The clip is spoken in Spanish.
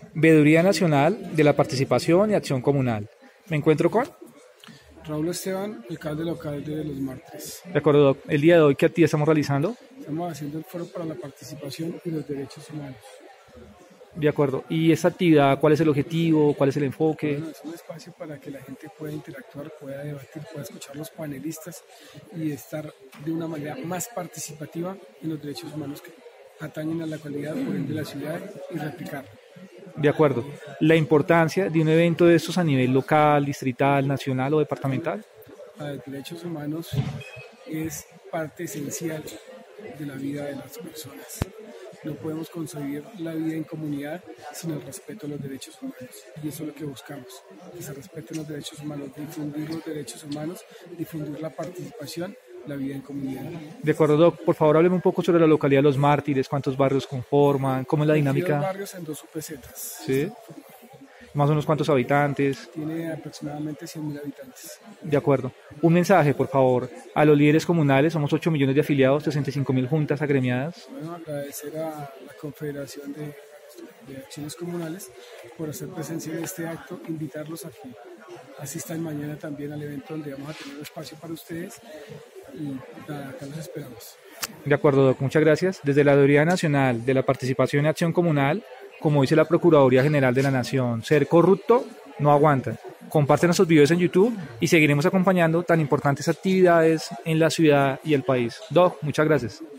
Veeduría Nacional de la Participación y Acción Comunal. Me encuentro con... Raúl Esteban, alcalde local de Los Mártires. De acuerdo, Doc. El día de hoy, ¿qué actividad estamos realizando? Estamos haciendo el foro para la participación y los derechos humanos. De acuerdo. ¿Y esta actividad, cuál es el objetivo? ¿Cuál es el enfoque? Bueno, es un espacio para que la gente pueda interactuar, pueda debatir, pueda escuchar a los panelistas y estar de una manera más participativa en los derechos humanos que atañen a la calidad por ende de la ciudad y replicar. De acuerdo. La importancia de un evento de estos a nivel local, distrital, nacional o departamental. Los derechos humanos es parte esencial de la vida de las personas. No podemos concebir la vida en comunidad sin el respeto a los derechos humanos. Y eso es lo que buscamos, que se respeten los derechos humanos, difundir los derechos humanos, difundir la participación, la vida en comunidad. De acuerdo, Doc. Por favor, hábleme un poco sobre la localidad de Los Mártires, cuántos barrios conforman, cómo es la dinámica. 22 barrios en 2 UPZs. Sí. Más o menos cuántos habitantes. Tiene aproximadamente 100.000 habitantes. De acuerdo. Un mensaje, por favor, a los líderes comunales. Somos 8 millones de afiliados, 65.000 juntas agremiadas. Bueno, agradecer a la Confederación de Acciones Comunales por hacer presencia en este acto, invitarlos a que asistan mañana también al evento donde vamos a tener un espacio para ustedes y nada, acá los esperamos. De acuerdo, Doc. Muchas gracias. Desde la Veeduría Nacional de la Participación y Acción Comunal, como dice la Procuraduría General de la Nación, ser corrupto no aguanta. Comparten nuestros videos en YouTube y seguiremos acompañando tan importantes actividades en la ciudad y el país. Doc, muchas gracias.